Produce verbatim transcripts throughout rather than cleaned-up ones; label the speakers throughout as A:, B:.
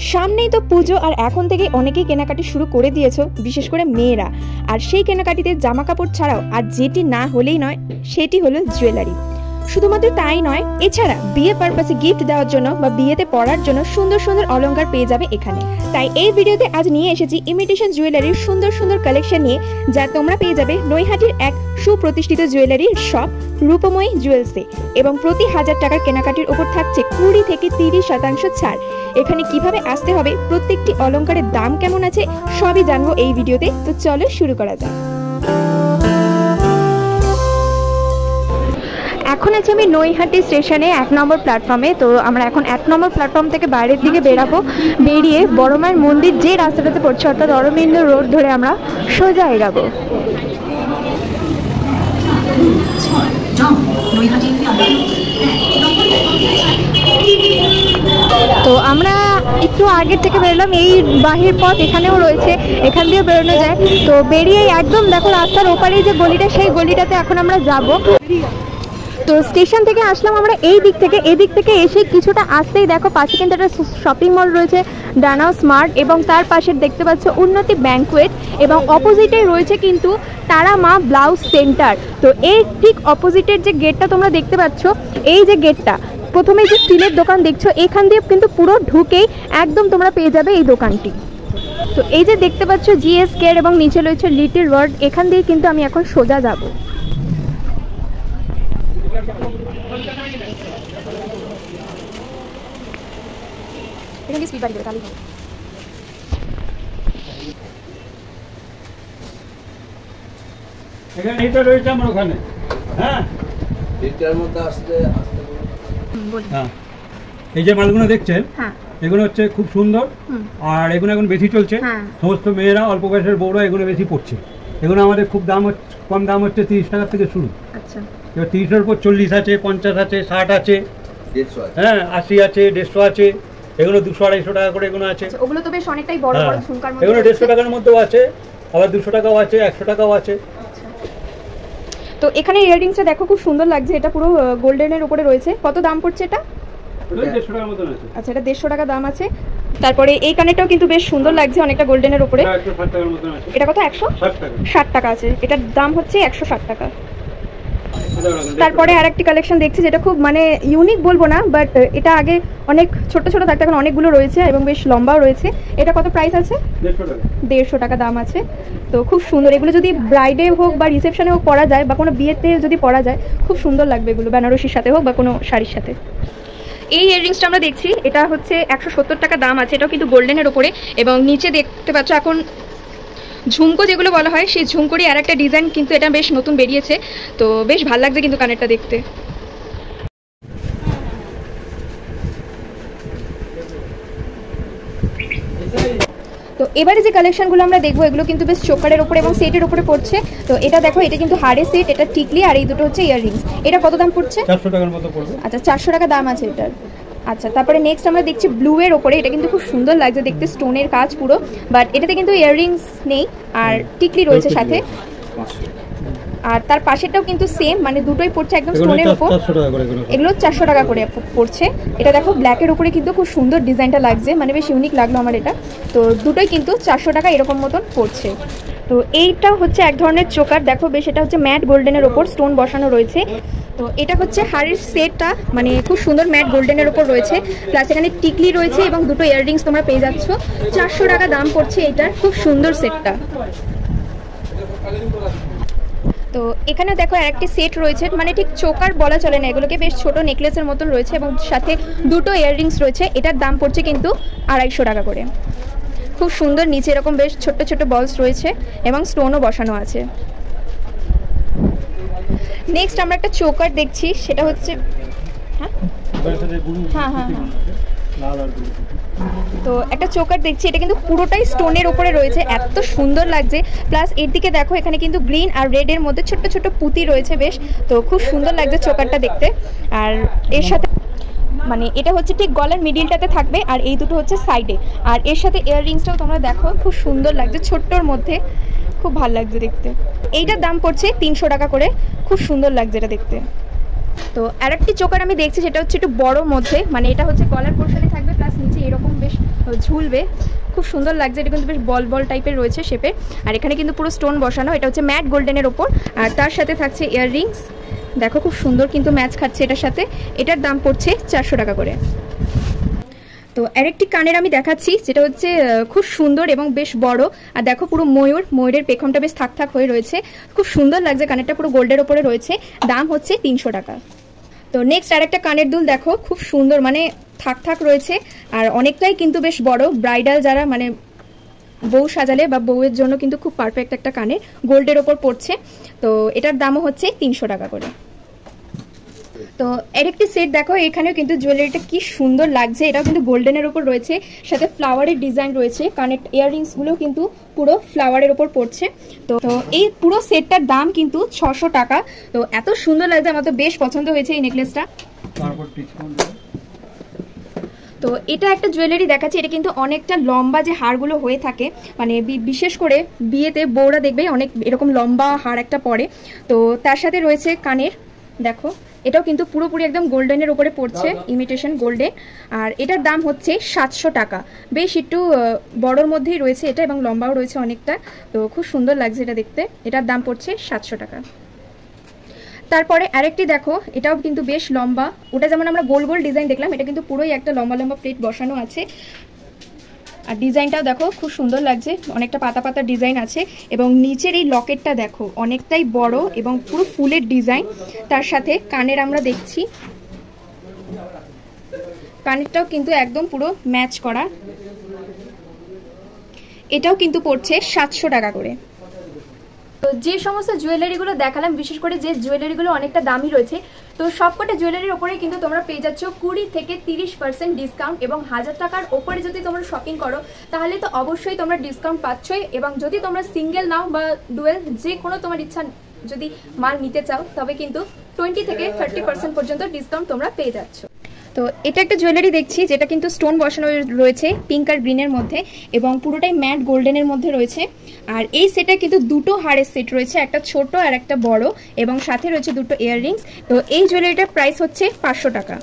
A: সামনেই তো পুজো, আর এখন থেকে অনেকেই কেনাকাটি শুরু করে দিয়েছো, বিশেষ করে মেয়েরা। আর সেই কেনাকাটিতে জামা কাপড় ছাড়াও আর যেটি না হলেই নয় সেটি হলো জুয়েলারি। শুধুমাত্র তাই নয়, এছাড়া বিয়ে পারপাসে গিফট দেওয়ার জন্য বা বিয়েতে পরার জন্য সুন্দর সুন্দর অলংকার পেয়ে যাবে এখানে। তাই এই ভিডিওতে আজ নিয়ে এসেছি ইমিটেশন জুয়েলারির সুন্দর সুন্দর কালেকশন নিয়ে, যা তোমরা পেয়ে যাবে নৈহাটির এক সুপ্রতিষ্ঠিত জুয়েলারির শপ রূপময়ী জুয়েলসে। এবং প্রতি হাজার টাকার কেনাকাটির উপর থাকছে কুড়ি থেকে তিরিশ শতাংশ ছাড়। এখানে কিভাবে আসতে হবে, প্রত্যেকটি অলংকারের দাম কেমন আছে, সবই জানবো এই ভিডিওতে। তো চলো শুরু করা যাক। এখন আছি আমি নৈহাটি স্টেশনে এক নম্বর প্ল্যাটফর্মে। তো আমরা এখন এক নম্বর প্ল্যাটফর্ম থেকে বাইরের দিকে বেরাবো। বেরিয়ে বড় মায়ের মন্দির যে রাস্তাটাতে পড়ছে, অর্থাৎ অরবিন্দ রোড ধরে আমরা সোজা এগাবো। তো আমরা একটু আগের থেকে বেরোলাম, এই বাহির পথ এখানেও রয়েছে, এখান দিয়েও বেরোনো যায়। তো বেরিয়ে একদম দেখো রাস্তার ওপারেই যে গলিটা, সেই গলিটাতে এখন আমরা যাব। তো স্টেশন থেকে আসলাম আমরা এই দিক থেকে, এই দিক থেকে এসে কিছুটা আসতেই দেখো পাশে কিন্তু একটা শপিং মল রয়েছে, ডানাও স্মার্ট, এবং তার পাশে দেখতে পাচ্ছ উন্নতি ব্যাংকুয়েট, এবং অপোজিটে রয়েছে কিন্তু তারা মা ব্লাউজ সেন্টার। তো এই ঠিক অপোজিটের যে গেটটা তোমরা দেখতে পাচ্ছ, এই যে গেটটা প্রথমে যে স্টিলের দোকান দেখছো, এখান দিয়ে কিন্তু পুরো ঢুকেই একদম তোমরা পেয়ে যাবে এই দোকানটি। তো এই যে দেখতে পাচ্ছ জিএস কেয়ার এবং নিচে রয়েছে লিটল ওয়ার্ল্ড, এখান দিয়ে কিন্তু আমি এখন সোজা যাব। এখানে স্পিড বাড়ি দেবে তাহলেই হবে।
B: এখানে এটা রয়েছে আমার ওখানে। হ্যাঁ, এটার মধ্যে আসতে আসতে বলুন। হ্যাঁ, এই যে মালগুলো দেখছেন, হ্যাঁ এগুলো হচ্ছে খুব সুন্দর, আর এগুলো এখন বেশি চলছে। সমস্ত মেয়েরা, অল্প বয়সের বউরা এগুলো বেশি পড়ছে। এগুলো আমাদের খুব দাম হচ্ছে, কম দাম হচ্ছে তিরিশ টাকা থেকে শুরু। আচ্ছা, এবার তিরিশের উপর চল্লিশ আছে, পঞ্চাশ আছে, ষাট আছে, হ্যাঁ আশি আছে, দেড়শো আছে, এগুলো দুশো আড়াইশো টাকা করে এগুলো আছে।
A: ওগুলো তো বেশ অনেকটাই বড় বড় ঝুমকার মধ্যে,
B: এগুলো দেড়শো টাকার মধ্যেও আছে, আবার দুশো টাকাও আছে, একশো টাকাও আছে।
A: তো এখানে ইয়াররিংসটা দেখো খুব সুন্দর লাগছে, এটা পুরো গোল্ডেনের উপরে রয়েছে। কত দাম পড়ছে এটা?
B: দেড়শো টাকার মতো আছে।
A: আচ্ছা, এটা দেড়শো টাকা দাম আছে। তারপরে এই কানেরটাও কিন্তু বেশ সুন্দর লাগছে, অনেকটা গোল্ডেনের উপরে। এটা কত? একশো ষাট টাকা আছে, এটার দাম হচ্ছে একশো ষাট টাকা। তারপরে আর একটি কালেকশন দেখছি, যেটা খুব মানে ইউনিক বলবো না, বাট এটা আগে অনেক ছোট ছোট থাকতে এখন অনেকগুলো রয়েছে এবং বেশ লম্বাও রয়েছে। এটা কত প্রাইস আছে? দেড়শো টাকা দাম আছে। তো খুব সুন্দর, এগুলো যদি ব্রাইডে হোক বা রিসেপশনে হোক পরা যায়, বা কোনো বিয়েতে যদি পরা যায় খুব সুন্দর লাগবে এগুলো, বেনারসির সাথে হোক বা কোনো শাড়ির সাথে। এই ইয়াররিংসটা আমরা দেখছি, এটা হচ্ছে একশো সত্তর টাকা দাম আছে, এটাও কিন্তু গোল্ডেনের ওপরে। এবং নিচে দেখতে পাচ্ছ এখন ঝুমকো যেগুলো বলা হয়, সেই ঝুমকোরই আর একটা ডিজাইন কিন্তু এটা বেশ নতুন বেরিয়েছে। তো বেশ ভালো লাগছে কিন্তু কানেরটা দেখতে। তো এবারে যে কালেকশনগুলো আমরা দেখবো, এগুলো কিন্তু বেশ চোকারের উপরে এবং সেটের উপরে পড়ছে। তো এটা দেখো, এটা কিন্তু হাড়ের সেট, এটা টিকলি, আর এই দুটো হচ্ছে ইয়াররিংস। এটা কত দাম পড়ছে?
B: চারশো টাকার মতো পড়বে।
A: আচ্ছা, চারশো টাকা দাম আছে এটার। আচ্ছা, তারপরে নেক্সট আমরা দেখছি ব্লু এর ওপরে, এটা কিন্তু খুব সুন্দর লাগছে দেখতে, স্টোনের কাজ পুরো, বাট এটাতে কিন্তু ইয়াররিংস নেই, আর টিকলি রয়েছে সাথে। আর তার পাশেরটাও কিন্তু সেম, মানে দুটোই পড়ছে একদম স্টোনের উপর। এগুলো চারশো টাকা করে পড়ছে। এটা দেখো ব্ল্যাকের উপরে কিন্তু খুব সুন্দর ডিজাইনটা লাগছে, মানে বেশ ইউনিক লাগলো আমার এটা। তো দুটোই কিন্তু চারশো টাকা এরকম মতন পড়ছে। তো এইটা হচ্ছে এক ধরনের চোকার, দেখো বেশ, এটা হচ্ছে ম্যাট গোল্ডেনের ওপর স্টোন বসানো রয়েছে। তো এটা হচ্ছে হাড়ের সেটটা, মানে খুব সুন্দর ম্যাট গোল্ডেনের ওপর রয়েছে, প্লাস এখানে টিকলি রয়েছে এবং দুটো ইয়াররিংস তোমরা পেয়ে যাচ্ছ। চারশো টাকা দাম পড়ছে এইটার, খুব সুন্দর সেটটা। তো এখানে দেখো আরেকটি সেট রয়েছে, মানে ঠিক চোকার বলা চলে না, এগুলোকে বেশ ছোট নেকলেসের মতন রয়েছে এবং সাথে দুটো ইয়াররিংস রয়েছে। এটার দাম পড়ছে কিন্তু আড়াইশো টাকা করে। খুব সুন্দর, নিচে এরকম বেশ ছোট্ট ছোট্ট বলস রয়েছে এবং স্টোনও বসানো আছে। নেক্সট আমরা একটা চোকার দেখছি, সেটা হচ্ছে হ্যাঁ হ্যাঁ হ্যাঁ হ্যাঁ তো একটা চোকার দেখছি, এটা কিন্তু পুরোটাই স্টোনের উপরে রয়েছে, এত সুন্দর লাগছে। প্লাস এর দিকে দেখো, এখানে কিন্তু গ্রিন আর রেড এর মধ্যে ছোট্ট ছোট্ট পুঁতি রয়েছে বেশ। তো খুব সুন্দর লাগছে চোকারটা দেখতে। আর এর সাথে মানে এটা হচ্ছে ঠিক গলার মিডিলটাতে থাকবে, আর এই দুটো হচ্ছে সাইডে। আর এর সাথে ইয়াররিংসটাও তোমরা দেখো, খুব সুন্দর লাগছে, ছোট্টর মধ্যে খুব ভালো লাগছে দেখতে। এইটার দাম পড়ছে তিনশো টাকা করে, খুব সুন্দর লাগছে এটা দেখতে। তো আরেকটি চোকার আমি দেখছি, সেটা হচ্ছে একটু বড় মধ্যে, মানে এটা হচ্ছে গলার পোর্শনে থাকবে, প্লাস নিচে এরকম বেশ ঝুলবে, খুব সুন্দর লাগছে। এটা কিন্তু বেশ বল বল টাইপের রয়েছে শেপে, আর এখানে কিন্তু পুরো স্টোন বসানো। এটা হচ্ছে ম্যাট গোল্ডেনের ওপর, আর তার সাথে থাকছে ইয়াররিংস। দেখো খুব সুন্দর কিন্তু ম্যাচ খাচ্ছে এটার সাথে। এটার দাম পড়ছে চারশো টাকা করে। তো আরেকটি কানের আমি দেখাচ্ছি, যেটা হচ্ছে খুব সুন্দর এবং বেশ বড়। আর দেখো পুরো ময়ূর, ময়ূরের পেখমটা বেশ থাক থাক হয়ে রয়েছে, খুব সুন্দর লাগছে। কানেরটা পুরো গোল্ডের ওপরে রয়েছে, দাম হচ্ছে তিনশো টাকা। তো নেক্সট আরেকটা কানের দুল দেখো, খুব সুন্দর, মানে থাক থাক রয়েছে আর অনেকটাই কিন্তু বেশ বড়। ব্রাইডাল যারা মানে বউ সাজালে বা বউয়ের জন্য কিন্তু খুব পারফেক্ট একটা কানের, গোল্ডের ওপর পড়ছে। তো এটার দামও হচ্ছে তিনশো টাকা করে। তো আরেকটি সেট দেখো, এখানেও কিন্তু জুয়েলারিটা কি সুন্দর লাগছে। এটাও কিন্তু গোল্ডেনের ওপর রয়েছে, সাথে ফ্লাওয়ারের ডিজাইন রয়েছে। কানের ইয়াররিংসগুলো কিন্তু পুরো ফ্লাওয়ারের ওপর পড়ছে। তো এই পুরো সেটটার দাম কিন্তু ছশো টাকা। তো এত সুন্দর লাগছে, আমার তো বেশ পছন্দ হয়েছে এই নেকলেসটা। তো এটা একটা জুয়েলারি দেখাচ্ছি, এটা কিন্তু অনেকটা লম্বা যে হারগুলো হয়ে থাকে, মানে বিশেষ করে বিয়েতে বউরা দেখবে অনেক এরকম লম্বা হার একটা পরে। তো তার সাথে রয়েছে কানের, দেখো এটাও কিন্তু পুরোপুরি একদম গোল্ডেনের উপরে পড়ছে, ইমিটেশন গোল্ডেন। আর এটার দাম হচ্ছে সাতশো টাকা। বেশ একটু বড়োর মধ্যেই রয়েছে এটা, এবং লম্বাও রয়েছে অনেকটা। তো খুব সুন্দর লাগছে এটা দেখতে। এটার দাম পড়ছে সাতশো টাকা। তারপরে আরেকটি দেখো, এটাও কিন্তু বেশ লম্বা। ওটা যেমন আমরা গোল গোল ডিজাইন দেখলাম, এটা কিন্তু পুরোই একটা লম্বা লম্বা প্লেট বসানো আছে। আর ডিজাইনটাও দেখো খুব সুন্দর লাগছে, অনেকটা পাতা পাতা ডিজাইন আছে। এবং নিচের এই লকেটটা দেখো অনেকটাই বড় এবং পুরো ফুলের ডিজাইন। তার সাথে কানের আমরা দেখছি, কানেরটাও কিন্তু একদম পুরো ম্যাচ করা। এটাও কিন্তু পড়ছে সাতশো টাকা করে। তো যে সমস্ত জুয়েলারিগুলো দেখালাম, বিশেষ করে যে জুয়েলারিগুলো অনেকটা দামি রয়েছে, তো সবকটা জুয়েলারির ওপরে কিন্তু তোমরা পেয়ে যাচ্ছ কুড়ি থেকে তিরিশ পার্সেন্ট ডিসকাউন্ট। এবং হাজার টাকার ওপরে যদি তোমরা শপিং করো তাহলে তো অবশ্যই তোমরা ডিসকাউন্ট পাচ্ছই। এবং যদি তোমরা সিঙ্গেল নাও বা ডুয়েল, যে কোনো তোমার ইচ্ছা যদি মাল নিতে চাও, তবে কিন্তু টোয়েন্টি থেকে থার্টি পার্সেন্ট পর্যন্ত ডিসকাউন্ট তোমরা পেয়ে যাচ্ছ। তো এটা একটা জুয়েলারি দেখছি, যেটা কিন্তু স্টোন বসানো রয়েছে পিঙ্ক আর গ্রিনের মধ্যে, এবং পুরোটাই ম্যাট গোল্ডেনের মধ্যে রয়েছে। আর এই সেটে কিন্তু দুটো হারের সেট রয়েছে, একটা ছোট আর একটা বড়, এবং সাথে রয়েছে দুটো ইয়াররিংস। তো এই জুয়েলারিটার প্রাইস হচ্ছে পাঁচশো টাকা।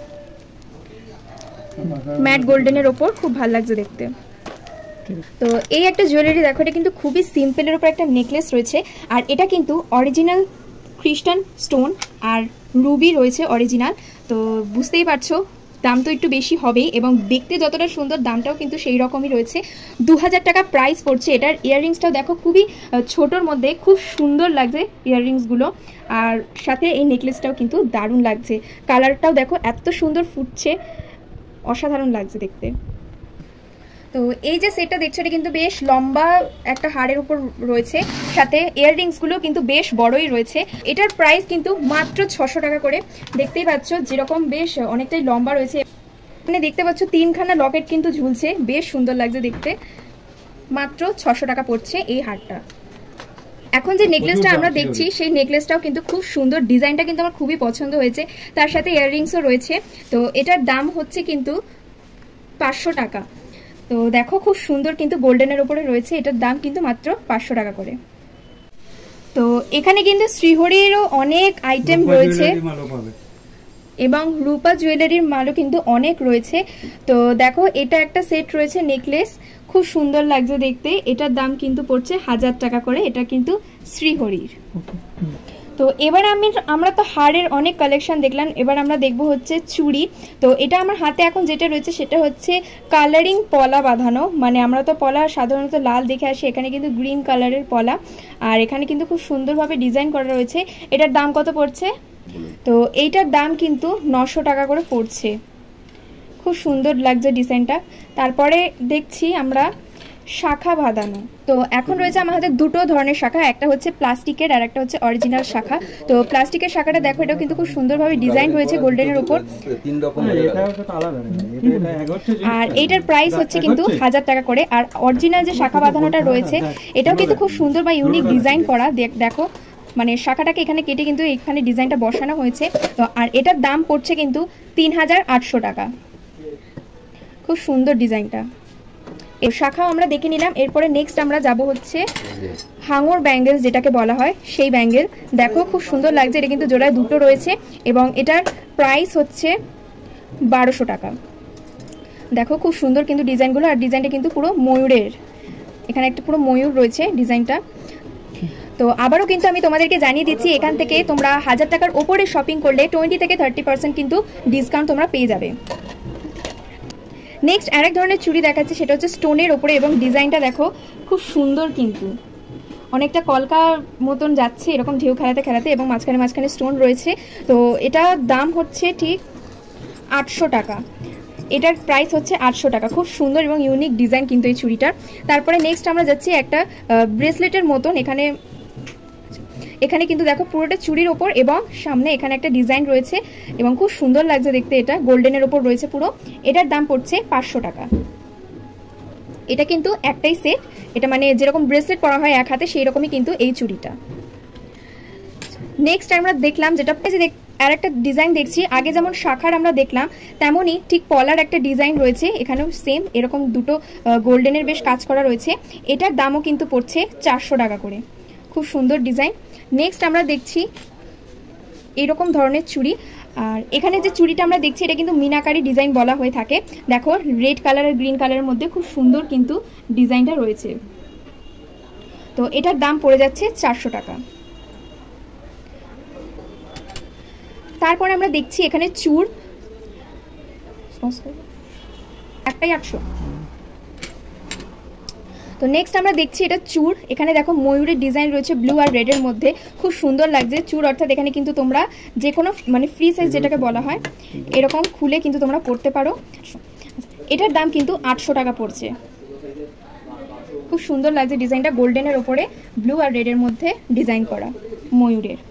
A: ম্যাট গোল্ডেনের ওপর খুব ভালো লাগছে দেখতে। তো এই একটা জুয়েলারি দেখো, এটা কিন্তু খুবই সিম্পলের উপর একটা নেকলেস রয়েছে। আর এটা কিন্তু অরিজিনাল ক্রিস্টাল স্টোন আর রুবি রয়েছে অরিজিনাল। তো বুঝতেই পারছো দাম তো একটু বেশি হবেই, এবং দেখতে যতটা সুন্দর দামটাও কিন্তু সেই রকমই রয়েছে। দু হাজার টাকা প্রাইস পড়ছে এটার। ইয়াররিংসটাও দেখো খুবই ছোটোর মধ্যে খুব সুন্দর লাগছে ইয়াররিংসগুলো। আর সাথে এই নেকলেসটাও কিন্তু দারুণ লাগছে, কালারটাও দেখো এত সুন্দর ফুটছে, অসাধারণ লাগছে দেখতে। তো এই যে সেটটা দেখছো, এটা কিন্তু বেশ লম্বা একটা হাড়ের উপর রয়েছে, সাথে ইয়াররিংসগুলো কিন্তু বেশ বড়ই রয়েছে। এটার প্রাইস কিন্তু মাত্র ছশো টাকা করে। দেখতেই পাচ্ছ যেরকম বেশ অনেকটাই লম্বা রয়েছে। মানে দেখতে পাচ্ছ তিনখানা লকেট কিন্তু ঝুলছে, বেশ সুন্দর লাগছে দেখতে। মাত্র ছশো টাকা পড়ছে এই হারটা। এখন যে নেকলেসটা আমরা দেখছি, সেই নেকলেসটাও কিন্তু খুব সুন্দর, ডিজাইনটা কিন্তু আমার খুবই পছন্দ হয়েছে। তার সাথে ইয়াররিংসও রয়েছে। তো এটার দাম হচ্ছে কিন্তু পাঁচশো টাকা। তো দেখো খুব সুন্দর কিন্তু গোল্ডেনের উপরে রয়েছে, এটার দাম কিন্তু মাত্র পাঁচশো টাকা করে। তো এখানে কিন্তু শ্রীহরিরও অনেক আইটেম রয়েছে, এবং রূপা জুয়েলারির মালও কিন্তু অনেক রয়েছে। তো দেখো এটা একটা সেট রয়েছে নেকলেস, খুব সুন্দর লাগছে দেখতে। এটার দাম কিন্তু পড়ছে হাজার টাকা করে। এটা কিন্তু শ্রীহরির। তো এবার আমি আমরা তো হারের অনেক কালেকশন দেখলাম, এবার আমরা দেখব হচ্ছে চুড়ি। তো এটা আমার হাতে এখন যেটা রয়েছে সেটা হচ্ছে কালারিং পলা বাঁধানো, মানে আমরা তো পলা সাধারণত লাল দেখে আসি, এখানে কিন্তু গ্রিন কালারের পলা। আর এখানে কিন্তু খুব সুন্দরভাবে ডিজাইন করা রয়েছে। এটার দাম কত পড়ছে? তো এইটার দাম কিন্তু নশো টাকা করে পড়ছে। খুব সুন্দর লাগছে ডিজাইনটা। তারপরে দেখছি আমরা শাখা বাঁধানো। তো এখন রয়েছে আমার হাতে দুটো ধরনের শাখা, একটা হচ্ছে প্লাস্টিকের আর একটা হচ্ছে অরিজিনাল শাখা। তো প্লাস্টিকের শাখাটা দেখো, এটাও কিন্তু খুব সুন্দরভাবে ডিজাইন রয়েছে গোল্ডেনের উপর। আর এইটার প্রাইস হচ্ছে কিন্তু হাজার টাকা করে। আর অরিজিনাল যে শাখা বাঁধানোটা রয়েছে, এটাও কিন্তু খুব সুন্দর বা ইউনিক ডিজাইন করা। দেখো মানে শাখাটাকে এখানে কেটে কিন্তু এখানে ডিজাইনটা বসানো হয়েছে। তো আর এটার দাম পড়ছে কিন্তু তিন হাজার আটশো টাকা। খুব সুন্দর ডিজাইনটা। এই শাখা আমরা দেখে নিলাম। এরপরে নেক্সট আমরা যাব হচ্ছে হাঙর ব্যাঙ্গেলস যেটাকে বলা হয়, সেই ব্যাঙ্গেল। দেখো খুব সুন্দর লাগছে, এটা কিন্তু জোড়ায় দুটো রয়েছে এবং এটার প্রাইস হচ্ছে বারোশো টাকা। দেখো খুব সুন্দর কিন্তু ডিজাইনগুলো, আর ডিজাইনটা কিন্তু পুরো ময়ূরের, এখানে একটা পুরো ময়ূর রয়েছে ডিজাইনটা। তো আবারও কিন্তু আমি তোমাদেরকে জানিয়ে দিচ্ছি, এখান থেকে তোমরা হাজার টাকার ওপরে শপিং করলে টোয়েন্টি থেকে থার্টি পার্সেন্ট কিন্তু ডিসকাউন্ট তোমরা পেয়ে যাবে। নেক্সট আরেক ধরনের চুড়ি দেখাচ্ছি, সেটা হচ্ছে স্টোনের ওপরে, এবং ডিজাইনটা দেখো খুব সুন্দর, কিন্তু অনেকটা কলকার মতন যাচ্ছে এরকম ঢেউ খেলাতে খেলাতে, এবং মাঝখানে মাঝখানে স্টোন রয়েছে। তো এটার দাম হচ্ছে ঠিক আটশো টাকা, এটার প্রাইস হচ্ছে আটশো টাকা। খুব সুন্দর এবং ইউনিক ডিজাইন কিন্তু এই চুড়িটার। তারপরে নেক্সট আমরা যাচ্ছি একটা ব্রেসলেটের মতন, এখানে এখানে কিন্তু দেখো পুরোটা চুড়ির ওপর, এবং সামনে এখানে একটা ডিজাইন রয়েছে এবং খুব সুন্দর লাগছে দেখতে, এটা গোল্ডেনের ওপর রয়েছে পুরো। এটার দাম পড়ছে পাঁচশো টাকা। এটা কিন্তু একটাই সেট, এটা মানে যেরকম ব্রেসলেট পরা হয় এক হাতে সেই রকমই কিন্তু এই চুড়িটা। নেক্সট আমরা দেখলাম যেটা আর একটা ডিজাইন দেখছি, আগে যেমন শাখার আমরা দেখলাম তেমনই ঠিক পলার একটা ডিজাইন রয়েছে, এখানেও সেম এরকম দুটো গোল্ডেনের বেশ কাজ করা রয়েছে। এটার দামও কিন্তু পড়ছে চারশো টাকা করে, খুব সুন্দর ডিজাইন। নেক্সট আমরা দেখছি এরকম ধরনের চুড়ি, আর এখানে যে চুড়িটা আমরা দেখছি এটা কিন্তু মিনাকারি ডিজাইন বলা হয়ে থাকে। দেখো রেড কালার আর গ্রিন কালারের মধ্যে খুব সুন্দর কিন্তু ডিজাইনটা রয়েছে। তো এটার দাম পড়ে যাচ্ছে চারশো টাকা। তারপরে আমরা দেখছি এখানে চূড়, একটাই আটশো। তো নেক্সট আমরা দেখছি এটা চূড়, এখানে দেখো ময়ূরের ডিজাইন রয়েছে ব্লু আর রেডের মধ্যে, খুব সুন্দর লাগছে চূড়, অর্থাৎ এখানে কিন্তু তোমরা যে কোনো মানে ফ্রি সাইজ যেটাকে বলা হয় এরকম খুলে কিন্তু তোমরা পরতে পারো। এটার দাম কিন্তু আটশো টাকা পড়ছে। খুব সুন্দর লাগছে ডিজাইনটা, গোল্ডেনের ওপরে ব্লু আর রেডের মধ্যে ডিজাইন করা ময়ূরের।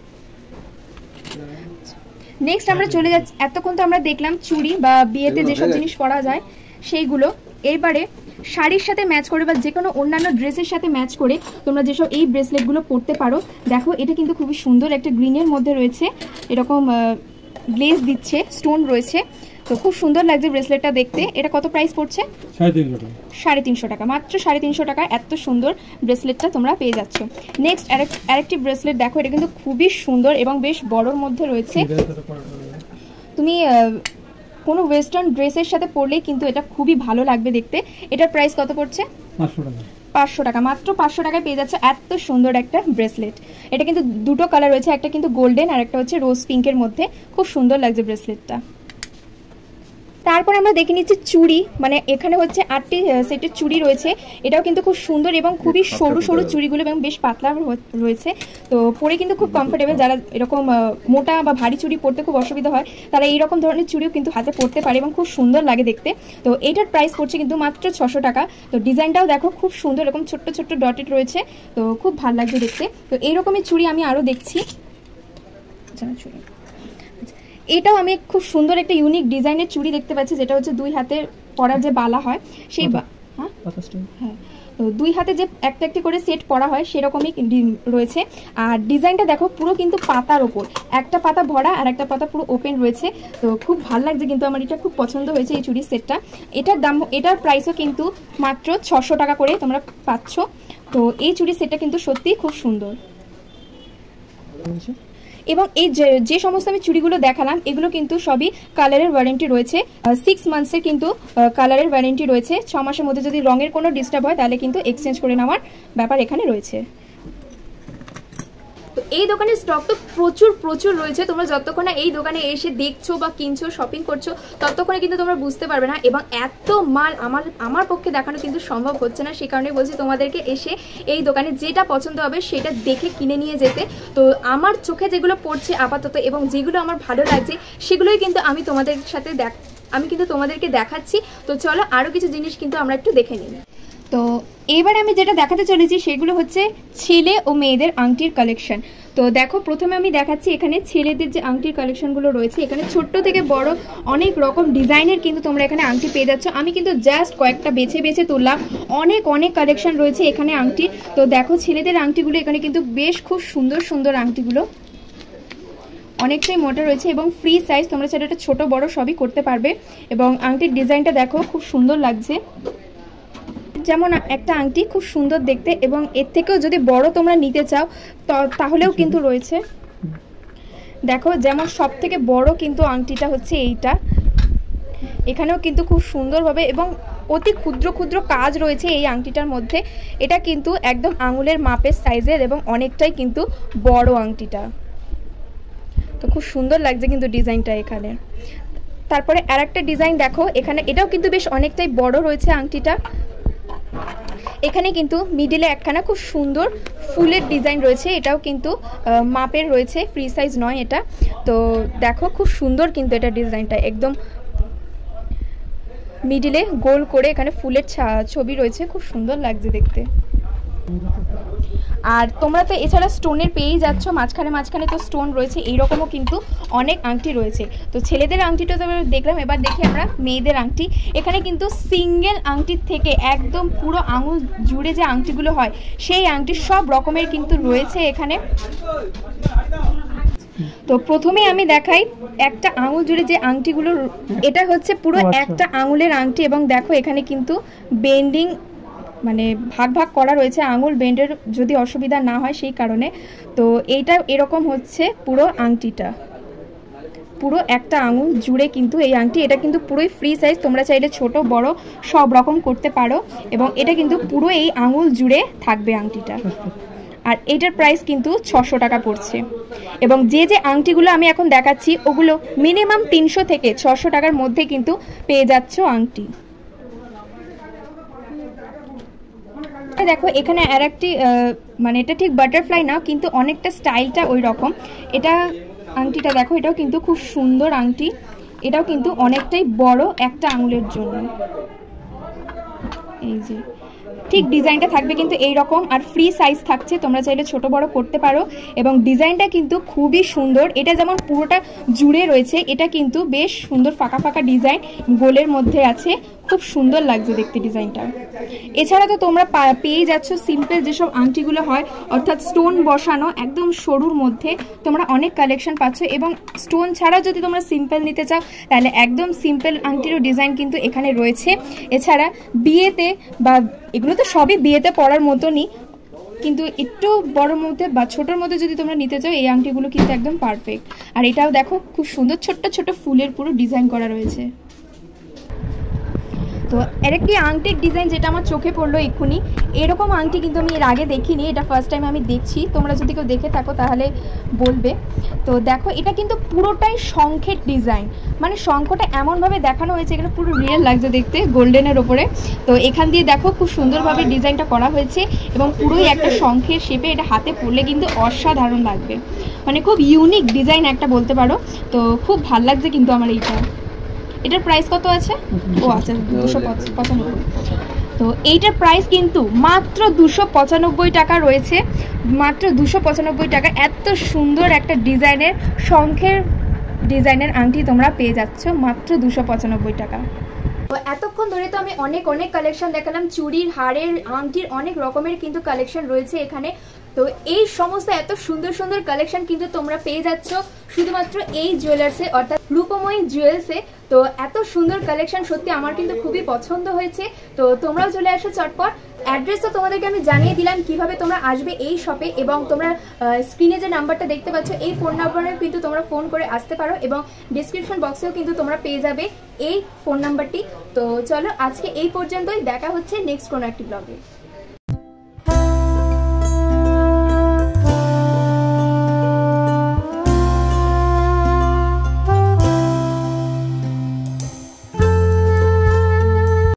A: নেক্সট আমরা চলে যাচ্ছি, এতক্ষণ তো আমরা দেখলাম চুড়ি বা বিয়েতে যেসব জিনিস পরা যায় সেইগুলো। এবারে শাড়ির সাথে ম্যাচ করে বা যে কোনো অন্যান্য ড্রেসের সাথে ম্যাচ করে তোমরা যেসব এই ব্রেসলেটগুলো পরতে পারো। দেখো এটা কিন্তু খুবই সুন্দর, একটা গ্রিনের মধ্যে রয়েছে, এরকম গ্লেজ দিচ্ছে, স্টোন রয়েছে, তো খুব সুন্দর লাগছে ব্রেসলেটটা দেখতে। এটা কত প্রাইস পড়ছে? সাড়ে তিনশো টাকা, মাত্র সাড়ে তিনশো টাকা এত সুন্দর ব্রেসলেটটা তোমরা পেয়ে যাচ্ছ। নেক্সট আরেকটি ব্রেসলেট দেখো, এটা কিন্তু খুবই সুন্দর এবং বেশ বড়োর মধ্যে রয়েছে। তুমি কোনো ওয়েস্টার্ন ড্রেসের সাথে পরলেই কিন্তু এটা খুবই ভালো লাগবে দেখতে। এটার প্রাইস কত পড়ছে? পাঁচশো টাকা, মাত্র পাঁচশো টাকায় পেয়ে যাচ্ছে এত সুন্দর একটা ব্রেসলেট। এটা কিন্তু দুটো কালার রয়েছে, একটা কিন্তু গোল্ডেন আর একটা হচ্ছে রোজ পিঙ্কের মধ্যে, খুব সুন্দর লাগছে ব্রেসলেটটা। তারপর আমরা দেখে নিচ্ছি চুড়ি, মানে এখানে হচ্ছে আটটি সেটের চুড়ি রয়েছে, এটাও কিন্তু খুব সুন্দর এবং খুবই সরু সরু চুড়িগুলো এবং বেশ পাতলা রয়েছে, তো পরে কিন্তু খুব কমফোর্টেবল। যারা এরকম মোটা বা ভারী চুড়ি পরতে খুব অসুবিধা হয় তারা এইরকম ধরনের চুড়িও কিন্তু হাতে পরতে পারে এবং খুব সুন্দর লাগে দেখতে। তো এইটার প্রাইস পড়ছে কিন্তু মাত্র ছশো টাকা। তো ডিজাইনটাও দেখো খুব সুন্দর, এরকম ছোট্ট ছোট্ট ডটেড রয়েছে, তো খুব ভালো লাগছে দেখতে। তো এইরকমই চুড়ি আমি আরও দেখছি, চুড়ি এটাও আমি খুব সুন্দর একটা ইউনিক ডিজাইনের চুড়ি দেখতে পাচ্ছি, যেটা হচ্ছে দুই হাতে পরার যে বালা হয় সেই, হ্যাঁ হ্যাঁ তো দুই হাতে যে একটা একটি করে সেট পরা হয় সেরকমই রয়েছে। আর ডিজাইনটা দেখো পুরো কিন্তু পাতার ওপর, একটা পাতা ভরা আর একটা পাতা পুরো ওপেন রয়েছে, তো খুব ভালো লাগছে কিন্তু আমার এটা খুব পছন্দ হয়েছে এই চুড়ির সেটটা। এটার দাম, এটার প্রাইসও কিন্তু মাত্র ছশো টাকা করে তোমরা পাচ্ছ। তো এই চুড়ির সেটটা কিন্তু সত্যিই খুব সুন্দর। এবং এই যে সমস্ত আমি চুড়িগুলো দেখালাম এগুলো কিন্তু সবই কালারের ওয়ারেন্টি রয়েছে, সিক্স মান্থসের কিন্তু কালারের ওয়ারেন্টি রয়েছে। ছ মাসের মধ্যে যদি রঙের কোনো ডিস্টার্ব হয় তাহলে কিন্তু এক্সচেঞ্জ করে নেওয়ার ব্যাপার এখানে রয়েছে। তো এই দোকানের স্টক তো প্রচুর প্রচুর রয়েছে, তোমরা যতক্ষণ না এই দোকানে এসে দেখছো বা কিনছো শপিং করছো ততক্ষণে কিন্তু তোমরা বুঝতে পারবে না, এবং এত মাল আমার আমার পক্ষে দেখানো কিন্তু সম্ভব হচ্ছে না। সে কারণে বলছি তোমাদেরকে এসে এই দোকানে যেটা পছন্দ হবে সেটা দেখে কিনে নিয়ে যেতে। তো আমার চোখে যেগুলো পড়ছে আপাতত এবং যেগুলো আমার ভালো লাগছে সেগুলোই কিন্তু আমি তোমাদের সাথে দেখ আমি কিন্তু তোমাদেরকে দেখাচ্ছি। তো চলো আরও কিছু জিনিস কিন্তু আমরা একটু দেখে নিই। তো এবার আমি যেটা দেখাতে চলেছি সেগুলো হচ্ছে ছেলে ও মেয়েদের আংটির কালেকশন। তো দেখো প্রথমে আমি দেখাচ্ছি এখানে ছেলেদের যে আংটির কালেকশনগুলো রয়েছে, এখানে ছোট্ট থেকে বড় অনেক রকম ডিজাইনের কিন্তু তোমরা এখানে আংটি পেয়ে যাচ্ছ। আমি কিন্তু জাস্ট কয়েকটা বেছে বেছে তুললাম, অনেক অনেক কালেকশন রয়েছে এখানে আংটির। তো দেখো ছেলেদের আংটিগুলো এখানে কিন্তু বেশ খুব সুন্দর সুন্দর আংটিগুলো, অনেকটাই মোটা রয়েছে এবং ফ্রি সাইজ, তোমরা সেটা একটা ছোটো বড় সবই করতে পারবে। এবং আংটির ডিজাইনটা দেখো খুব সুন্দর লাগছে, যেমন একটা আংটি খুব সুন্দর দেখতে, এবং এর থেকেও যদি বড় তোমরা নিতে চাও তাহলেও কিন্তু রয়েছে। দেখো যেমন সব থেকে বড় কিন্তু আংটিটা হচ্ছে এইটা, এখানেও কিন্তু খুব সুন্দরভাবে এবং অতি ক্ষুদ্র ক্ষুদ্র কাজ রয়েছে এই আংটিটার মধ্যে। এটা কিন্তু একদম আঙুলের মাপের সাইজের এবং অনেকটাই কিন্তু বড় আংটিটা, তো খুব সুন্দর লাগছে কিন্তু ডিজাইনটা এখানে। তারপরে আর একটা ডিজাইন দেখো এখানে, এটাও কিন্তু বেশ অনেকটাই বড় রয়েছে আংটিটা। এখানে কিন্তু মিডিলে একখানা খুব সুন্দর ফুলের ডিজাইন রয়েছে, এটাও কিন্তু মাপের রয়েছে, ফ্রি সাইজ নয় এটা। তো দেখো খুব সুন্দর কিন্তু এটা ডিজাইনটা, একদম মিডিলে গোল করে এখানে ফুলের ছবি রয়েছে, খুব সুন্দর লাগছে দেখতে। আর তোমরা তো এছাড়া স্টোনের পেয়েই যাচ্ছ, মাঝখানে মাঝখানে তো স্টোন রয়েছে, এইরকমও কিন্তু অনেক আংটি রয়েছে। তো ছেলেদের আংটিটা তো দেখলাম, এবার দেখি আমরা মেয়েদের আংটি। এখানে কিন্তু সিঙ্গেল আংটির থেকে একদম পুরো আঙুল জুড়ে যে আংটিগুলো হয় সেই আংটি সব রকমের কিন্তু রয়েছে এখানে। তো প্রথমে আমি দেখাই একটা আঙুল জুড়ে যে আংটিগুলো, এটা হচ্ছে পুরো একটা আঙুলের আংটি এবং দেখো এখানে কিন্তু বেন্ডিং মানে ভাগ ভাগ করা রয়েছে, আঙুল বেন্ডের যদি অসুবিধা না হয় সেই কারণে। তো এইটা এরকম হচ্ছে পুরো আংটিটা, পুরো একটা আঙুল জুড়ে কিন্তু এই আংটি। এটা কিন্তু পুরোই ফ্রি সাইজ, তোমরা চাইলে ছোট বড় সব রকম করতে পারো এবং এটা কিন্তু পুরো এই আঙুল জুড়ে থাকবে আংটিটা। আর এটার প্রাইস কিন্তু ছশো টাকা পড়ছে এবং যে যে আংটিগুলো আমি এখন দেখাচ্ছি ওগুলো মিনিমাম তিনশো থেকে ছশো টাকার মধ্যে কিন্তু পেয়ে যাচ্ছ আংটি। দেখো এখানে আর একটি মানে এটা ঠিক বাটারফ্লাই না কিন্তু অনেকটা স্টাইলটা ওই রকম। এটা আংটিটা দেখো, এটাও কিন্তু খুব সুন্দর আংটি, এটাও কিন্তু অনেকটাই বড় একটা আঙুলের জন্য। এই যে ঠিক ডিজাইনটা থাকবে কিন্তু এই রকম, আর ফ্রি সাইজ থাকছে, তোমরা চাইলে ছোট বড় করতে পারো এবং ডিজাইনটা কিন্তু খুবই সুন্দর। এটা যেমন পুরোটা জুড়ে রয়েছে, এটা কিন্তু বেশ সুন্দর ফাঁকা ফাঁকা ডিজাইন গোলের মধ্যে আছে, খুব সুন্দর লাগছে দেখতে ডিজাইনটা। এছাড়া তো তোমরা পেয়ে যাচ্ছ সিম্পল যেসব আংটিগুলো হয় অর্থাৎ স্টোন বসানো একদম সরুর মধ্যে, তোমরা অনেক কালেকশন পাচ্ছ এবং স্টোন ছাড়াও যদি তোমরা সিম্পল নিতে চাও তাহলে একদম সিম্পল আংটিরও ডিজাইন কিন্তু এখানে রয়েছে। এছাড়া বিয়েতে বা এগুলো তো সবই বিয়েতে পরার মতনই, কিন্তু একটু বড় মধ্যে বা ছোটোর মধ্যে যদি তোমরা নিতে চাও এই আংটিগুলো কিন্তু একদম পারফেক্ট। আর এটাও দেখো খুব সুন্দর ছোট্ট ছোট ফুলের পুরো ডিজাইন করা রয়েছে। তো আরেকটি আংটির ডিজাইন যেটা আমার চোখে পড়লো এক্ষুনি, এরকম আংটি কিন্তু আমি এর আগে দেখিনি, এটা ফার্স্ট টাইম আমি দেখছি, তোমরা যদি কেউ দেখে থাকো তাহলে বলবে। তো দেখো এটা কিন্তু পুরোটাই শঙ্খের ডিজাইন, মানে শঙ্খটা এমনভাবে দেখানো হয়েছে এখানে পুরো রিয়েল লাগছে দেখতে গোল্ডেনের ওপরে। তো এখান দিয়ে দেখো খুব সুন্দরভাবে ডিজাইনটা করা হয়েছে এবং পুরোই একটা শঙ্খের শেপে, এটা হাতে পরলে কিন্তু অসাধারণ লাগবে, মানে খুব ইউনিক ডিজাইন একটা বলতে পারো। তো খুব ভাল লাগছে কিন্তু আমার এইটা। এটার প্রাইস কত আছে? ও আচ্ছা দুশো পঁচানব্বই। তো এইটার প্রাইস কিন্তু মাত্র দুশো পঁচানব্বই টাকা রয়েছে, মাত্র দুশো পঁচানব্বই টাকা। এত সুন্দর একটা ডিজাইনের শঙ্খের ডিজাইনের আংটি তোমরা পেয়ে যাচ্ছ মাত্র দুশো পঁচানব্বই টাকা। তো এতক্ষণ ধরে তো আমি অনেক অনেক কালেকশন দেখালাম, চুড়ির, হাড়ের, আংটির অনেক রকমের কিন্তু কালেকশন রয়েছে এখানে। তো এই সমস্ত এত সুন্দর সুন্দর কালেকশন কিন্তু তোমরা পেয়ে যাচ্ছ শুধুমাত্র এই জুয়েলার্সে অর্থাৎ রূপময়ী জুয়েলসে। তো এত সুন্দর কালেকশন সত্যি আমার কিন্তু খুবই পছন্দ হয়েছে। তো তোমরাও চলে আসো চটপট। অ্যাড্রেস তো তোমাদেরকে আমি জানিয়ে দিলাম কিভাবে তোমরা আসবে এই শপে, এবং তোমরা স্ক্রিনে যে নাম্বারটা দেখতে পাচ্ছ এই ফোন নাম্বারে কিন্তু তোমরা ফোন করে আসতে পারো এবং ডিসক্রিপশন বক্সেও কিন্তু তোমরা পেয়ে যাবে এই ফোন নাম্বারটি। তো চলো আজকে এই পর্যন্তই, দেখা হচ্ছে নেক্সট কোনো একটি ব্লগে।